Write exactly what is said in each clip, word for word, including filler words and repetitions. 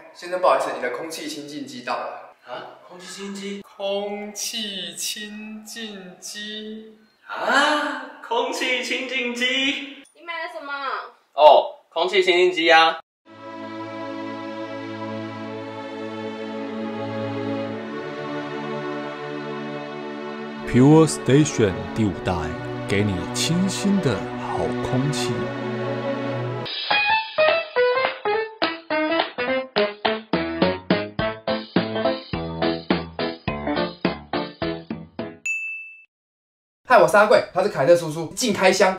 先生，不好意思，你的空气清净机到了。 啊，空气清净机？ 空气清净机啊，空气清净机？ 你买了什么？ 哦，空气清净机啊。 Pure Station 第五代，给你清新的好空气。 嗨，我是阿贵，他是凯特叔叔，进开箱。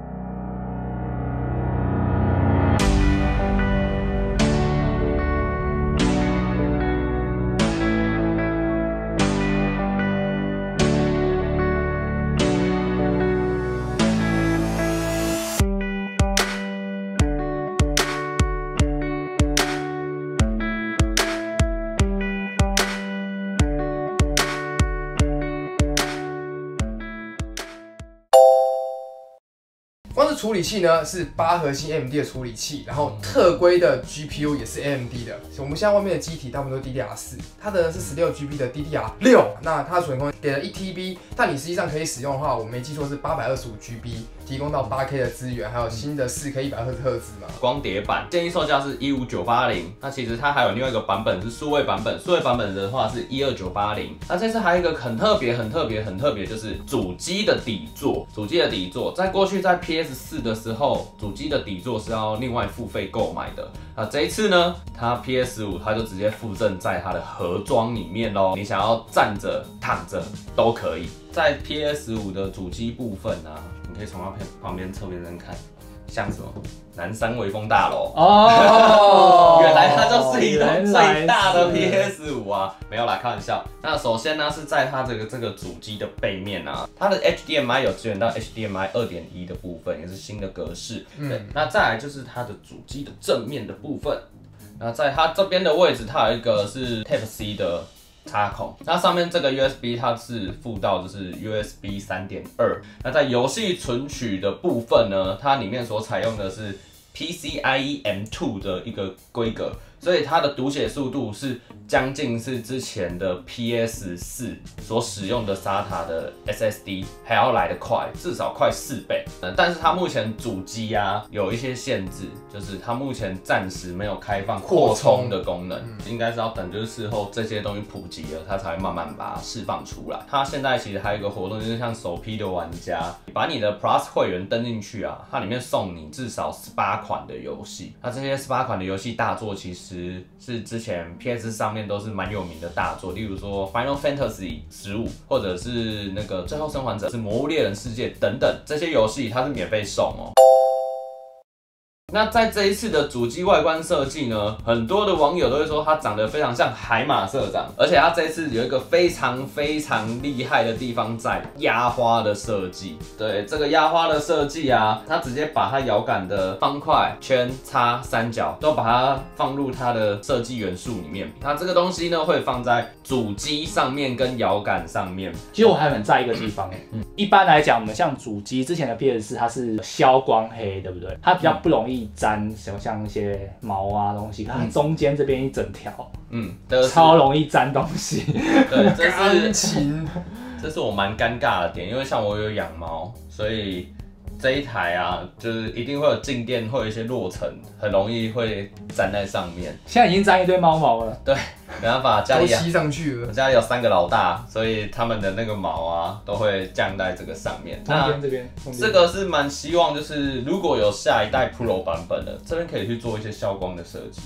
光是处理器呢是八核心 A M D 的处理器，然后特规的 G P U 也是 A M D 的。我们现在外面的机体大部分都 D D R 四，它的是十六 G B 的 D D R 六，那它的储存空间给了一 T B， 但你实际上可以使用的话，我没记错是八百二十五 G B， 提供到 八 K 的资源，还有新的 四 K 一百赫兹嘛。 光碟版建议售价是一五九八零，那其实它还有另外一个版本是数位版本，数位版本的话是一二九八零。那这次还有一个很特别、很特别、很特别，就是主机的底座。主机的底座，在过去在 P S 四 的时候。主机的底座是要另外付费购买的，那这一次呢，它 P S 五 它就直接附赠在它的盒装里面咯。你想要站着、躺着都可以。在 P S 五 的主机部分啊，你可以从它旁边侧边这看，像什么南山微风大楼哦，原来它就是一栋最大的 P S 五 啊，没有啦，开玩笑。那首先呢是在它这个这个主机的背面啊，它的 H D M I 有支援到 H D M I 二点一 的部分，也是新的格式。嗯，对，那再来就是它的主机的正面的部分，那在它这边的位置，它有一个是 Type C 的插孔，那上面这个 U S B 它是附到就是 U S B 三点二。那在游戏存取的部分呢，它里面所采用的是 P C I E M 二 的一个规格，所以它的读写速度是将近是之前的 P S 四 所使用的 S A T A 的 S S D 还要来得快，至少快四倍。嗯，但是它目前主机啊有一些限制，就是它目前暂时没有开放扩充的功能，嗯、应该是要等就是事后这些东西普及了，它才会慢慢把它释放出来。它现在其实还有一个活动，就是像首批的玩家把你的 Plus 会员登进去啊，它里面送你至少十八款的游戏。那这些十八款的游戏大作其实是之前 P S 上面都是蛮有名的大作，例如说 Final Fantasy 十五，或者是那个最后生还者，是魔物猎人世界等等这些游戏，它是免费送哦。那在这一次的主机外观设计呢，很多的网友都会说它长得非常像海马社长，而且它这一次有一个非常非常厉害的地方在压花的设计。对，这个压花的设计啊，它直接把它摇杆的方块、圈、叉、三角都把它放入它的设计元素里面。它这个东西呢，会放在主机上面跟摇杆上面。 其实我还很在意一个地方，嗯，一般来讲，我们像主机之前的 P S 四，它是消光黑，对不对？它比较不容易沾什么像一些毛啊东西，它中间这边一整条，嗯，超容易沾东西。 对，这是情， 这是我蛮尴尬的点，因为像我有养猫，所以这一台啊，就是一定会有静电，会有一些落尘，很容易会粘在上面。 现在已经沾一堆猫毛了。 对，没办法，家里都吸上去了。 我家里有三个老大，所以他们的那个毛啊，都会降在这个上面。 那这边这个是蛮希望，就是如果有下一代 Pro 版本的，这边可以去做一些消光的设计。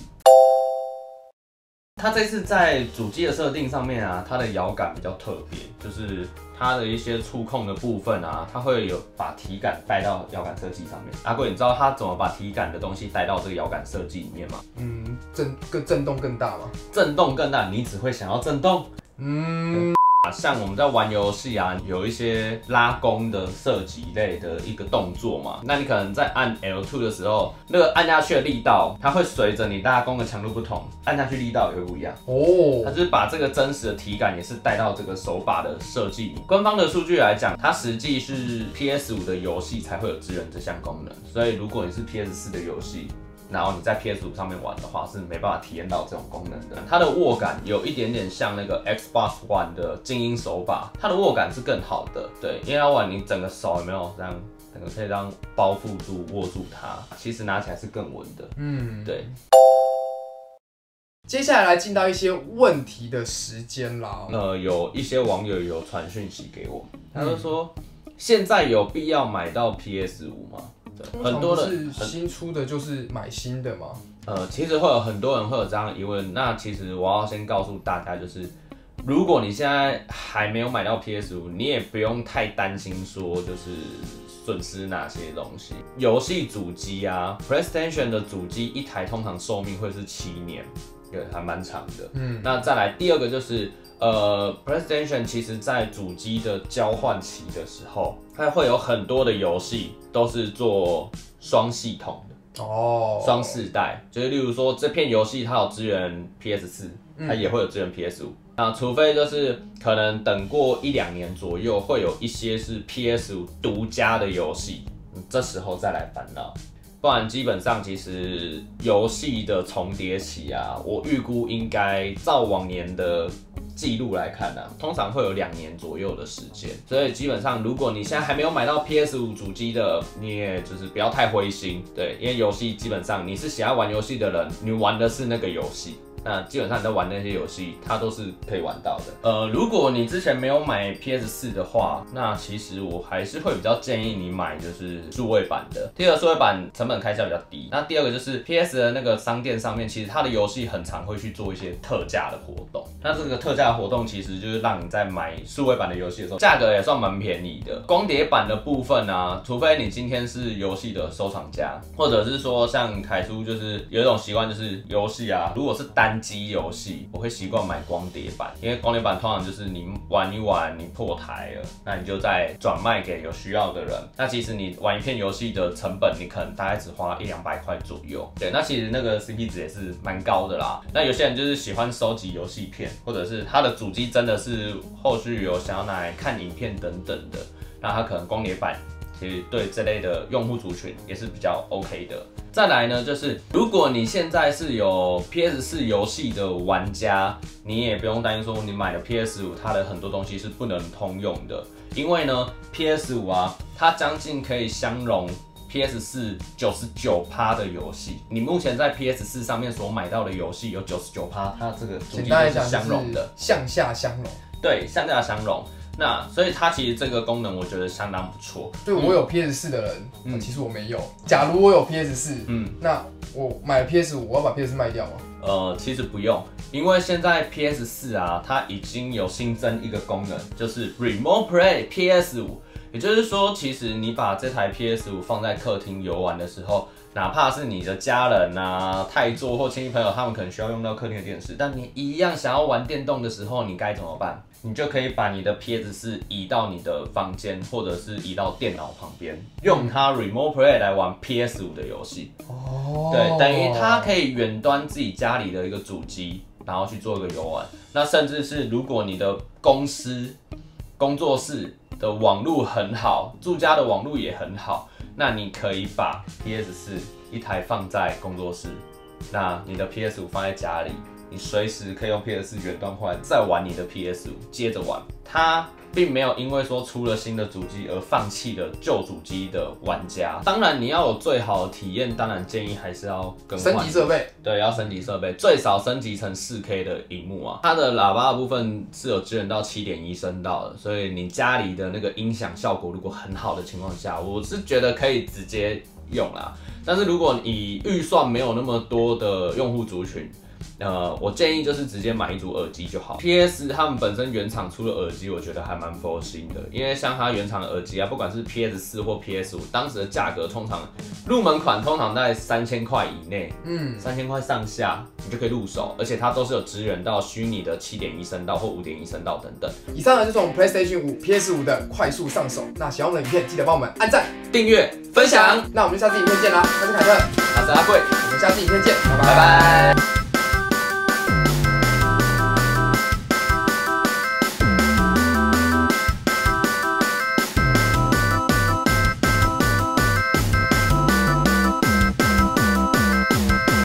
它这次在主机的设定上面啊，它的摇杆比较特别，就是它的一些触控的部分啊，它会有把体感带到摇杆设计上面。阿贵，你知道它怎么把体感的东西带到这个摇杆设计里面吗？ 嗯，震更震动更大吗？ 震动更大，你只会想要震动？嗯。像我们在玩游戏啊，有一些拉弓的射击类的一个动作嘛，那你可能在按 L 二 的时候，那个按下去的力道，它会随着你拉弓的强度不同，按下去力道也会不一样哦。它就是把这个真实的体感也是带到这个手把的设计里。官方的数据来讲，它实际是 P S 五 的游戏才会有支援这项功能，所以如果你是 P S 四 的游戏， 然后你在 P S 五上面玩的话，是没办法体验到这种功能的。它的握感有一点点像那个 Xbox One 的精英手把，它的握感是更好的。对，因为它玩你整个手有没有这样，整个可以这样包覆住、握住它，其实拿起来是更稳的。嗯，对。 接下来来进到一些问题的时间啦。 呃，有一些网友有传讯息给我，他就说、嗯、现在有必要买到 P S 五吗？ 很多人是新出的，就是买新的嘛。 呃，其实会有很多人会有这样的疑问。那其实我要先告诉大家，就是如果你现在还没有买到 P S 五，你也不用太担心说就是损失哪些东西。游戏主机啊 ，PlayStation 的主机一台通常寿命会是七年。对，还蛮长的。嗯，那再来第二个就是，呃 ，PlayStation 其实在主机的交换期的时候，它会有很多的游戏都是做双系统的哦，双世代，就是例如说这片游戏它有支援 P S 四，它也会有支援 P S 五。那除非就是可能等过一两年左右，会有一些是 P S 五独家的游戏，这时候再来烦恼。不然基本上其实游戏的重叠期啊，我预估应该照往年的记录来看啊，通常会有两年左右的时间。所以基本上如果你现在还没有买到 P S 五 主机的，你也就是不要太灰心，对，因为游戏基本上你是喜欢玩游戏的人，你玩的是那个游戏。那基本上你在玩那些游戏，它都是可以玩到的。呃，如果你之前没有买 P S 四 的话，那其实我还是会比较建议你买就是数位版的。第二个数位版成本开销比较低。那第二个就是 P S 的那个商店上面，其实它的游戏很常会去做一些特价的活动。那这个特价活动其实就是让你在买数位版的游戏的时候，价格也算蛮便宜的。光碟版的部分啊，除非你今天是游戏的收藏家，或者是说像凯叔就是有一种习惯，就是游戏啊，如果是单单机游戏，我会习惯买光碟版，因为光碟版通常就是你玩一玩，你破台了，那你就再转卖给有需要的人。那其实你玩一片游戏的成本，你可能大概只花一两百块左右。对，那其实那个 C P 值也是蛮高的啦。那有些人就是喜欢收集游戏片，或者是他的主机真的是后续有想要拿来看影片等等的，那他可能光碟版其实对这类的用户族群也是比较 OK 的。再来呢，就是如果你现在是有 P S 四 游戏的玩家，你也不用担心说你买了 P S 五，它的很多东西是不能通用的，因为呢 P S 五 啊，它将近可以相容 P S 四 九十九趴 的游戏。你目前在 P S 四 上面所买到的游戏有 九十九趴，它这个主机都是相容的， 向下相容。 对，向下相容。那所以它其实这个功能我觉得相当不错。 对，我有 P S 四 的人，嗯、其实我没有。假如我有 P S 四，嗯，那我买了 P S 五，我要把 P S 四卖掉吗？ 呃，其实不用，因为现在 P S 四 啊，它已经有新增一个功能，就是 Remote Play P S 五。也就是说，其实你把这台 P S 五 放在客厅游玩的时候，哪怕是你的家人啊、太座或亲戚朋友，他们可能需要用到客厅的电视，但你一样想要玩电动的时候，你该怎么办？你就可以把你的 P S 四 移到你的房间，或者是移到电脑旁边，用它 Remote Play 来玩 P S 五 的游戏。哦，对，等于它可以远端自己家里的一个主机，然后去做一个游玩。那甚至是如果你的公司、工作室的网路很好，住家的网路也很好，那你可以把 P S 四 一台放在工作室，那你的 P S 五 放在家里。你随时可以用 P S 四 远端换，再玩你的 P S 五，接着玩。它并没有因为说出了新的主机而放弃了旧主机的玩家。当然，你要有最好的体验，当然建议还是要更换升级设备。 对，要升级设备，最少升级成 四K 的萤幕啊。它的喇叭的部分是有支援到 七点一 声道的，所以你家里的那个音响效果如果很好的情况下，我是觉得可以直接用啦。但是如果你预算没有那么多的用户族群，呃，我建议就是直接买一组耳机就好。P S 他们本身原厂出的耳机，我觉得还蛮佛心的，因为像它原厂的耳机啊，不管是 P S 四 或 P S 五，当时的价格通常入门款通常在三千块以内，嗯，三千块上下你就可以入手，而且它都是有支援到虚拟的 七点一 声道或 五点一 声道等等。 以上呢就是我们 PlayStation 五 P S 五 的快速上手。那喜欢我们的影片，记得帮我们按赞、 订阅、分享。 那我们就下次影片见啦！我是凯特， 我是阿贵， 我们下次影片见，拜拜。 拜拜。